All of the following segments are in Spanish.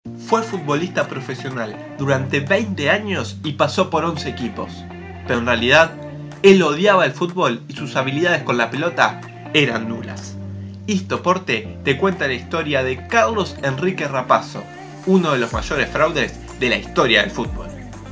Fue futbolista profesional durante 20 años y pasó por 11 equipos. Pero en realidad, él odiaba el fútbol y sus habilidades con la pelota eran nulas. Istoporte te cuenta la historia de Carlos Enrique Rapazo, uno de los mayores fraudes de la historia del fútbol.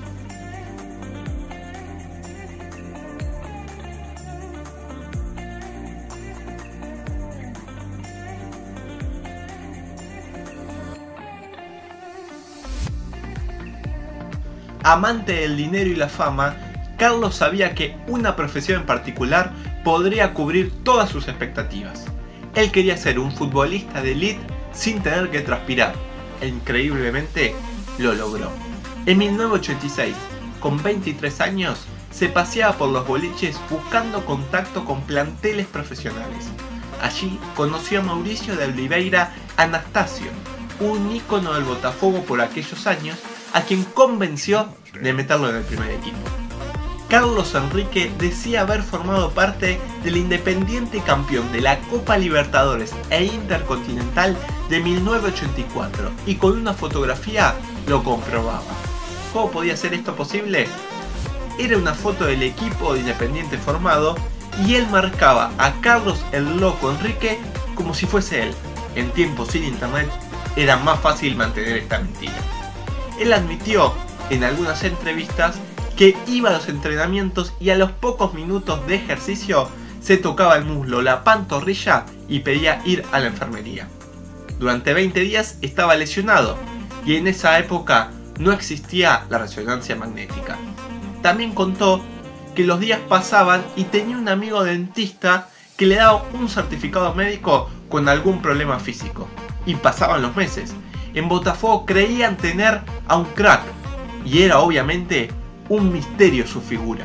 Amante del dinero y la fama, Carlos sabía que una profesión en particular podría cubrir todas sus expectativas. Él quería ser un futbolista de élite sin tener que transpirar, e increíblemente lo logró. En 1986, con 23 años, se paseaba por los boliches buscando contacto con planteles profesionales. Allí conoció a Mauricio de Oliveira Anastasio, un ícono del Botafogo por aquellos años, a quien convenció de meterlo en el primer equipo. Carlos Enrique decía haber formado parte del Independiente campeón de la Copa Libertadores e Intercontinental de 1984 y con una fotografía lo comprobaba. ¿Cómo podía ser esto posible? Era una foto del equipo de Independiente formado y él marcaba a Carlos el Loco Enrique como si fuese él. En tiempos sin internet era más fácil mantener esta mentira. Él admitió en algunas entrevistas que iba a los entrenamientos y a los pocos minutos de ejercicio se tocaba el muslo, la pantorrilla y pedía ir a la enfermería. Durante 20 días estaba lesionado y en esa época no existía la resonancia magnética. También contó que los días pasaban y tenía un amigo dentista que le daba un certificado médico con algún problema físico. Y pasaban los meses. En Botafogo creían tener a un crack y era obviamente un misterio su figura.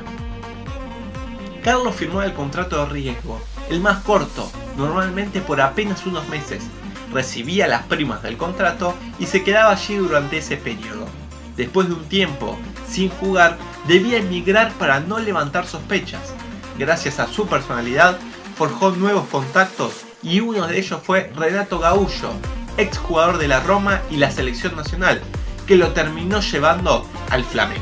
Carlos firmó el contrato de riesgo, el más corto, normalmente por apenas unos meses. Recibía las primas del contrato y se quedaba allí durante ese periodo. Después de un tiempo sin jugar, debía emigrar para no levantar sospechas. Gracias a su personalidad, forjó nuevos contactos y uno de ellos fue Renato Gaullo, exjugador de la Roma y la selección nacional, que lo terminó llevando al Flamengo.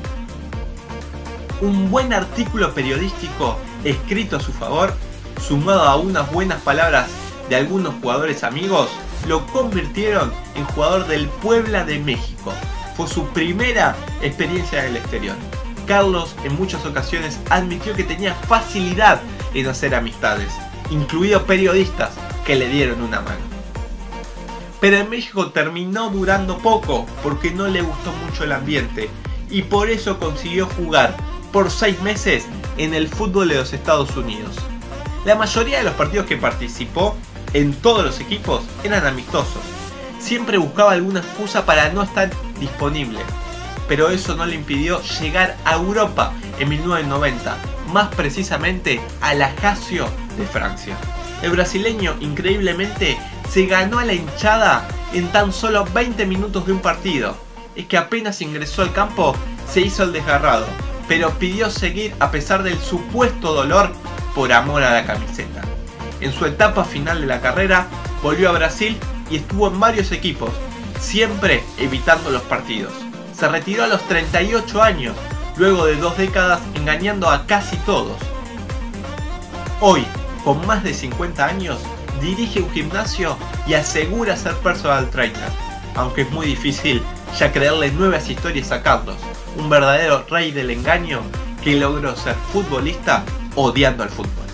Un buen artículo periodístico escrito a su favor, sumado a unas buenas palabras de algunos jugadores amigos, lo convirtieron en jugador del Puebla de México. Fue su primera experiencia en el exterior. Carlos en muchas ocasiones admitió que tenía facilidad en hacer amistades, incluidos periodistas que le dieron una mano. Pero en México terminó durando poco porque no le gustó mucho el ambiente y por eso consiguió jugar por 6 meses en el fútbol de los Estados Unidos. La mayoría de los partidos que participó en todos los equipos eran amistosos. Siempre buscaba alguna excusa para no estar disponible, pero eso no le impidió llegar a Europa en 1990, más precisamente a la Ajaccio de Francia. El brasileño increíblemente se ganó a la hinchada en tan solo 20 minutos de un partido. Es que apenas ingresó al campo se hizo el desgarrado, pero pidió seguir a pesar del supuesto dolor por amor a la camiseta. En su etapa final de la carrera volvió a Brasil y estuvo en varios equipos, siempre evitando los partidos. Se retiró a los 38 años, luego de 2 décadas engañando a casi todos. Hoy, con más de 50 años, dirige un gimnasio y asegura ser personal trainer, aunque es muy difícil ya creerle nuevas historias a Carlos, un verdadero rey del engaño que logró ser futbolista odiando al fútbol.